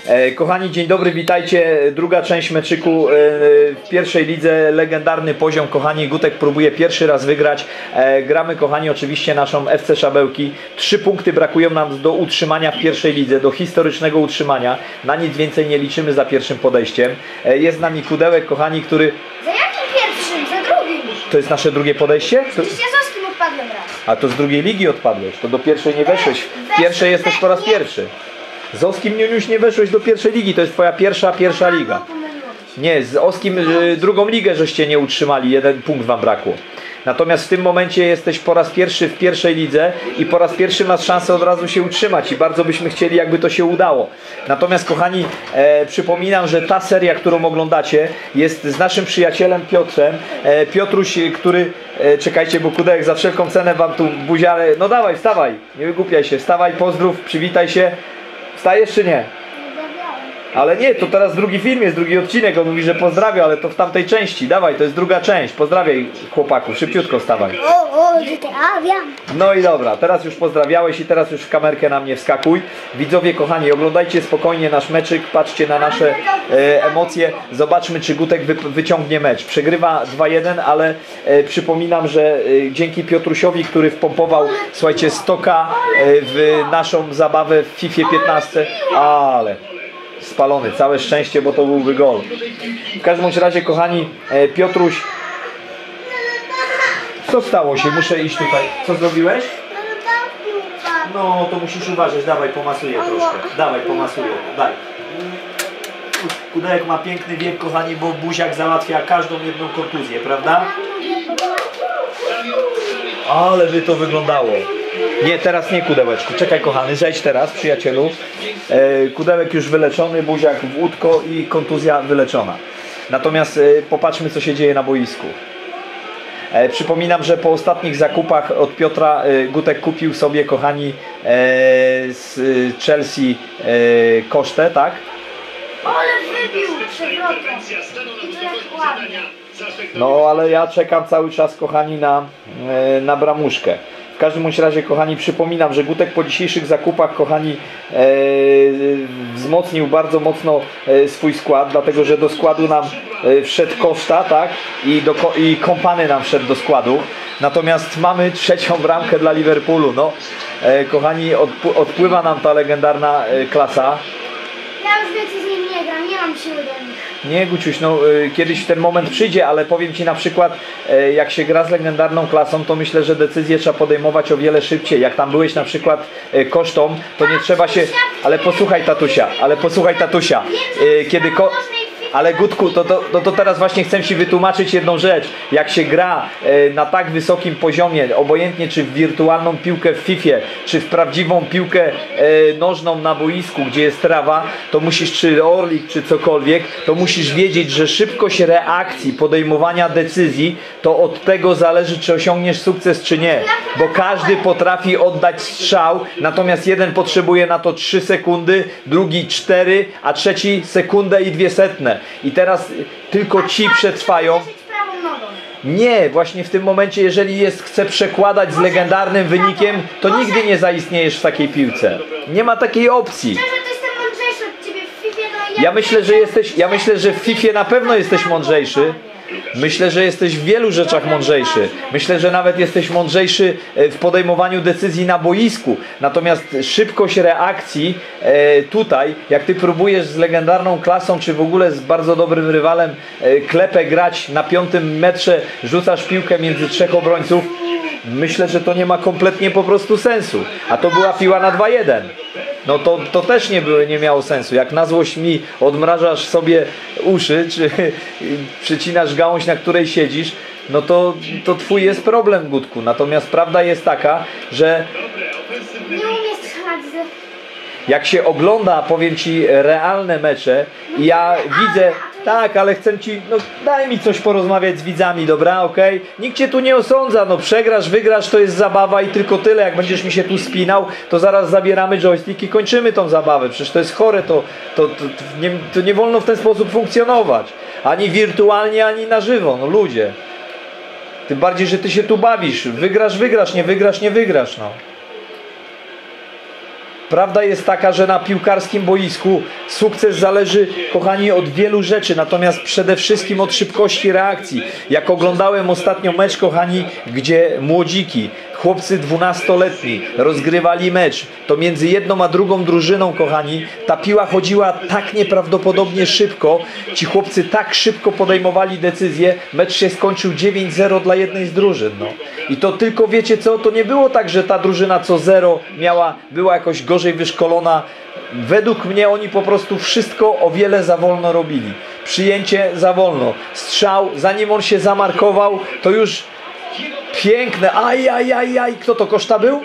Kochani, dzień dobry, witajcie. Druga część meczyku w pierwszej lidze, legendarny poziom. Kochani, Gutek próbuje pierwszy raz wygrać. Gramy, kochani, oczywiście naszą FC Szabełki. 3 punkty brakują nam do utrzymania w pierwszej lidze, do historycznego utrzymania. Na nic więcej nie liczymy za pierwszym podejściem. Jest z nami Kudełek, kochani, który... Za jakim pierwszym? Za drugim. To jest nasze drugie podejście? Przecież ja z Oskim odpadłem raz. A to z drugiej ligi odpadłeś, to do pierwszej nie weszłeś. W pierwszej jesteś po raz pierwszy. Z Oskim Niuniuś nie weszłeś do pierwszej ligi, to jest twoja pierwsza liga. Nie, z Oskim drugą ligę żeście nie utrzymali, 1 punkt wam brakło. Natomiast w tym momencie jesteś po raz pierwszy w pierwszej lidze i po raz pierwszy masz szansę od razu się utrzymać i bardzo byśmy chcieli, jakby to się udało. Natomiast, kochani, przypominam, że ta seria, którą oglądacie, jest z naszym przyjacielem Piotrem. Piotruś, który... czekajcie, bo Kudełek za wszelką cenę wam tu buziarę... No dawaj, wstawaj, nie wygłupiaj się, wstawaj, pozdrów, przywitaj się. Wstajesz czy nie? Ale nie, to teraz drugi film jest, drugi odcinek, on mówi, że pozdrawia, ale to w tamtej części. Dawaj, to jest druga część, pozdrawiaj chłopaku, szybciutko wstawaj. Pozdrawiam. No i dobra, teraz już pozdrawiałeś i teraz już w kamerkę na mnie wskakuj. Widzowie kochani, oglądajcie spokojnie nasz meczyk, patrzcie na nasze emocje, zobaczmy, czy Gutek wyciągnie mecz. Przegrywa 2-1, ale przypominam, że dzięki Piotrusiowi, który wpompował, słuchajcie, 100K w naszą zabawę w FIFA 15, ale... spalony, całe szczęście, bo to byłby gol. W każdym razie, kochani, Piotruś, co stało się? Muszę iść tutaj. Co zrobiłeś? No, to musisz uważać. Dawaj, pomasuję troszkę. Dawaj, pomasuję. Daj. Kudełek ma piękny wiek, kochani, bo buziak załatwia każdą jedną kontuzję, prawda? Ale by to wyglądało. Nie, teraz nie, Kudełeczku. Czekaj, kochany, zejdź teraz, przyjacielu. Kudełek już wyleczony, buziak w łódko i kontuzja wyleczona. Natomiast popatrzmy, co się dzieje na boisku. Przypominam, że po ostatnich zakupach od Piotra Gutek kupił sobie, kochani, z Chelsea kosztę, tak? Ale wybił przewrotem. I to jak ładnie. No, ale ja czekam cały czas, kochani, na bramuszkę. W każdym bądź razie, kochani, przypominam, że Gutek po dzisiejszych zakupach, kochani, wzmocnił bardzo mocno swój skład, dlatego że do składu nam wszedł Koszta, tak? I Kompany nam wszedł do składu. Natomiast mamy trzecią bramkę dla Liverpoolu. No, kochani, odpływa nam ta legendarna klasa. Ja już więcej z nim nie gram, nie mam siły do nich. Nie, Guciuś, no kiedyś ten moment przyjdzie, ale powiem Ci na przykład, jak się gra z legendarną klasą, to myślę, że decyzję trzeba podejmować o wiele szybciej. Jak tam byłeś na przykład Kosztą, to nie trzeba się... Ale posłuchaj, tatusia, kiedy... Ale Gutku, to teraz właśnie chcę Ci wytłumaczyć jedną rzecz. Jak się gra na tak wysokim poziomie, obojętnie czy w wirtualną piłkę w FIFA, czy w prawdziwą piłkę nożną na boisku, gdzie jest trawa, to musisz, czy orlik, czy cokolwiek, to musisz wiedzieć, że szybkość reakcji, podejmowania decyzji, to od tego zależy, czy osiągniesz sukces, czy nie. Bo każdy potrafi oddać strzał, natomiast jeden potrzebuje na to 3 sekundy, drugi 4, a trzeci sekundę i 0,02. I teraz tylko ci przetrwają. Nie, właśnie w tym momencie, jeżeli chce przekładać z legendarnym wynikiem, to nigdy nie zaistniejesz w takiej piłce. Nie ma takiej opcji. Ja myślę, że w FIFA na pewno jesteś mądrzejszy. Myślę, że jesteś w wielu rzeczach mądrzejszy. Myślę, że nawet jesteś mądrzejszy w podejmowaniu decyzji na boisku. Natomiast szybkość reakcji tutaj, jak ty próbujesz z legendarną klasą, czy w ogóle z bardzo dobrym rywalem klepę grać na 5. metrze, rzucasz piłkę między 3 obrońców, myślę, że to nie ma kompletnie po prostu sensu. A to była piła na 2-1. No to też nie miało sensu. Jak na złość mi odmrażasz sobie uszy, czy przycinasz gałąź, na której siedzisz, no to twój jest problem, Gutku. Natomiast prawda jest taka, że jak się ogląda, powiem Ci, realne mecze i ja widzę... Tak, ale chcę Ci, no daj mi coś porozmawiać z widzami, dobra, okej? Nikt Cię tu nie osądza, no przegrasz, wygrasz, to jest zabawa i tylko tyle. Jak będziesz mi się tu spinał, to zaraz zabieramy joystick i kończymy tą zabawę. Przecież to jest chore, to nie wolno w ten sposób funkcjonować. Ani wirtualnie, ani na żywo, no ludzie. Tym bardziej, że Ty się tu bawisz. Wygrasz, wygrasz, nie wygrasz, nie wygrasz, no. Prawda jest taka, że na piłkarskim boisku sukces zależy, kochani, od wielu rzeczy, natomiast przede wszystkim od szybkości reakcji. Jak oglądałem ostatnio mecz, kochani, gdzie młodziki, chłopcy 12-letni rozgrywali mecz, to między jedną a drugą drużyną, kochani, ta piła chodziła tak nieprawdopodobnie szybko, ci chłopcy tak szybko podejmowali decyzje, mecz się skończył 9-0 dla jednej z drużyn. No. I to tylko, wiecie co, to nie było tak, że ta drużyna co 0 była jakoś gorzej wyszkolona. Według mnie oni po prostu wszystko o wiele za wolno robili. Przyjęcie za wolno, strzał, zanim on się zamarkował, to już piękne, aj, kto to, Koszta był?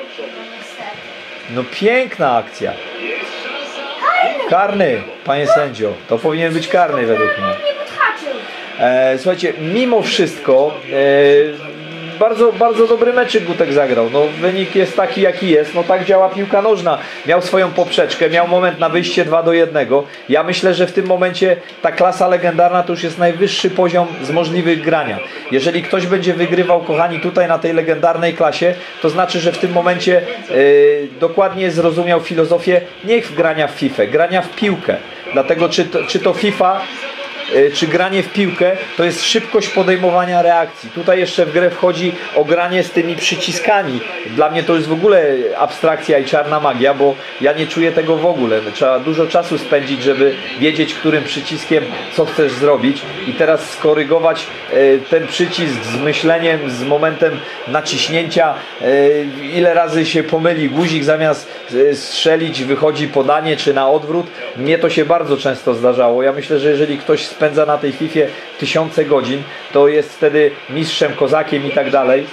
No piękna akcja. Karny, panie sędzio, to powinien być karny według mnie. Słuchajcie, mimo wszystko bardzo dobry meczyk Gutek zagrał. No, wynik jest taki, jaki jest. No, tak działa piłka nożna. Miał swoją poprzeczkę, miał moment na wyjście 2-1. Ja myślę, że w tym momencie ta klasa legendarna to już jest najwyższy poziom z możliwych grania. Jeżeli ktoś będzie wygrywał, kochani, tutaj na tej legendarnej klasie, to znaczy, że w tym momencie dokładnie zrozumiał filozofię nie grania w FIFA, grania w piłkę. Dlatego czy to FIFA, czy granie w piłkę, to jest szybkość podejmowania reakcji. Tutaj jeszcze w grę wchodzi o granie z tymi przyciskami. Dla mnie to jest w ogóle abstrakcja i czarna magia, bo ja nie czuję tego w ogóle. Trzeba dużo czasu spędzić, żeby wiedzieć, którym przyciskiem co chcesz zrobić i teraz skorygować ten przycisk z myśleniem, z momentem naciśnięcia. Ile razy się pomyli guzik, zamiast strzelić, wychodzi podanie, czy na odwrót. Mnie to się bardzo często zdarzało. Ja myślę, że jeżeli ktoś spędza na tej FIFA tysiące godzin, to jest wtedy mistrzem, kozakiem i tak dalej.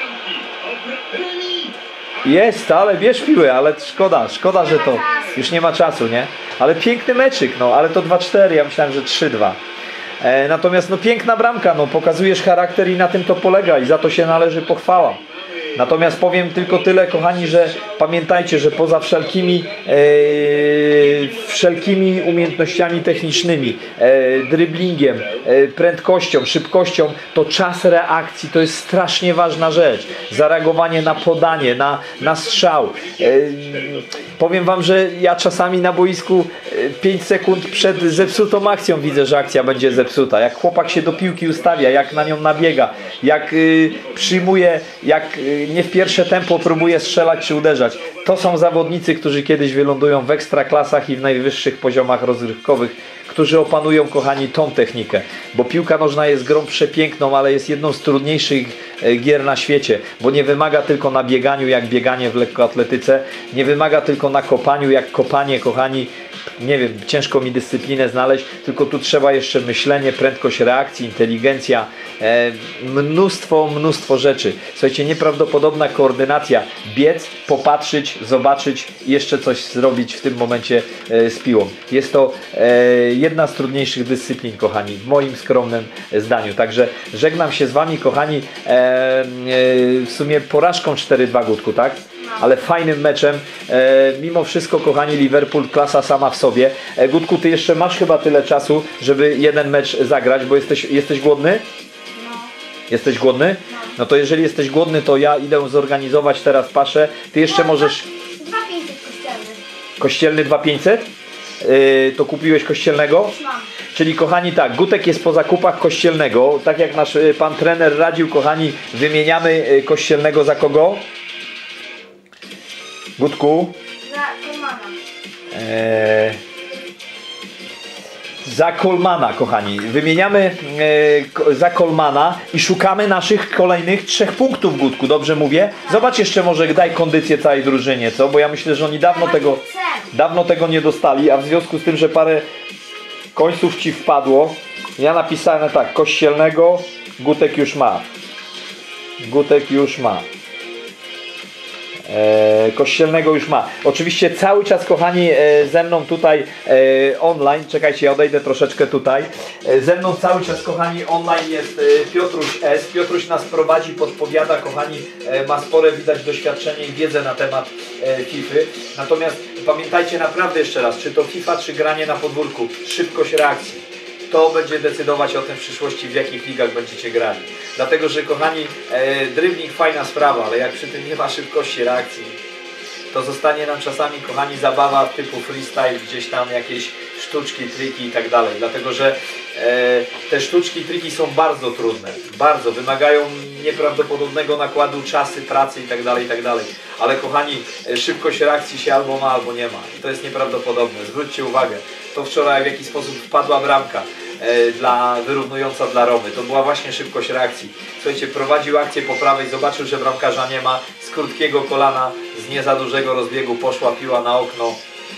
Jest, ale bierz piłę, ale szkoda, że to już nie ma czasu, nie? Ale piękny meczyk, no, ale to 2-4, ja myślałem, że 3-2. Natomiast no piękna bramka, no, pokazujesz charakter i na tym to polega i za to się należy pochwała. Natomiast powiem tylko tyle, kochani, że pamiętajcie, że poza wszelkimi umiejętnościami technicznymi, dryblingiem, prędkością, szybkością, to czas reakcji to jest strasznie ważna rzecz. Zareagowanie na podanie, na strzał. Powiem wam, że ja czasami na boisku 5 sekund przed zepsutą akcją widzę, że akcja będzie zepsuta. Jak chłopak się do piłki ustawia, jak na nią nabiega, jak przyjmuje, jak nie w pierwsze tempo próbuje strzelać czy uderzać. To są zawodnicy, którzy kiedyś wylądują w ekstraklasach i w najwyższych poziomach rozgrywkowych, którzy opanują, kochani, tą technikę. Bo piłka nożna jest grą przepiękną, ale jest jedną z trudniejszych gier na świecie, bo nie wymaga tylko na bieganiu, jak bieganie w lekkoatletyce, nie wymaga tylko na kopaniu, jak kopanie, kochani. Nie wiem, ciężko mi dyscyplinę znaleźć, tylko tu trzeba jeszcze myślenie, prędkość reakcji, inteligencja, mnóstwo rzeczy. Słuchajcie, nieprawdopodobna koordynacja, biec, popatrzeć, zobaczyć i jeszcze coś zrobić w tym momencie z piłą. Jest to jedna z trudniejszych dyscyplin, kochani, w moim skromnym zdaniu. Także żegnam się z wami, kochani, w sumie porażką 4-2, Gutku, tak? Ale fajnym meczem. Mimo wszystko, kochani, Liverpool klasa sama w sobie. Gutku, ty jeszcze masz chyba tyle czasu, żeby jeden mecz zagrać, bo jesteś głodny? No. Jesteś głodny? No to jeżeli jesteś głodny, to ja idę zorganizować teraz paszę. Ty jeszcze możesz... 2500 kościelny. Kościelny 2500? To kupiłeś kościelnego? Mam. Czyli, kochani, tak, Gutek jest po zakupach kościelnego. Tak jak nasz pan trener radził, kochani, wymieniamy kościelnego za kogo? Gutku? Za Kolmana. Za Kolmana, kochani. Wymieniamy za Kolmana i szukamy naszych kolejnych 3 punktów, Gutku. Dobrze mówię? Zobacz jeszcze, może daj kondycję całej drużynie, co? Bo ja myślę, że oni dawno tego nie dostali, a w związku z tym, że parę końców ci wpadło, ja napisałem tak, kościelnego Gutek już ma. Gutek już ma. Kościelnego już ma. Oczywiście cały czas, kochani, ze mną tutaj online, czekajcie, ja odejdę troszeczkę tutaj, ze mną cały czas, kochani, online jest Piotruś S. Piotruś nas prowadzi, podpowiada, kochani, ma spore, widać, doświadczenie i wiedzę na temat FIFA. Natomiast pamiętajcie naprawdę jeszcze raz, czy to FIFA, czy granie na podwórku, szybkość reakcji. To będzie decydować o tym w przyszłości, w jakich ligach będziecie grali. Dlatego, że, kochani, dribbling fajna sprawa, ale jak przy tym nie ma szybkości reakcji, to zostanie nam czasami, kochani, zabawa typu freestyle, gdzieś tam jakieś sztuczki, triki i tak dalej, dlatego że te sztuczki, triki są bardzo trudne, bardzo, wymagają nieprawdopodobnego nakładu czasu, pracy i tak dalej, ale kochani, szybkość reakcji się albo ma, albo nie ma i to jest nieprawdopodobne, zwróćcie uwagę, to wczoraj w jaki sposób wpadła bramka wyrównująca dla Romy, to była właśnie szybkość reakcji. Słuchajcie, prowadził akcję po prawej, zobaczył, że bramkarza nie ma, z krótkiego kolana, z nie za dużego rozbiegu poszła piła na okno.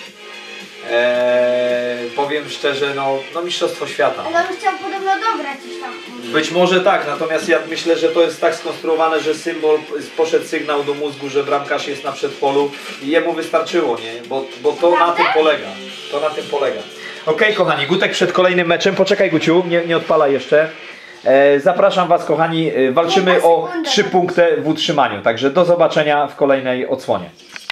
Powiem szczerze, no mistrzostwo świata. Ale on chciał podobno dograć coś tam. Być może tak, natomiast ja myślę, że to jest tak skonstruowane, że poszedł sygnał do mózgu, że bramkarz jest na przedpolu i jemu wystarczyło, nie? Bo to na tym polega. To na tym polega. Okej, kochani, Gutek przed kolejnym meczem. Poczekaj, Guciu, nie odpalaj jeszcze. Zapraszam Was, kochani, walczymy o 3 punkty w utrzymaniu. Także do zobaczenia w kolejnej odsłonie.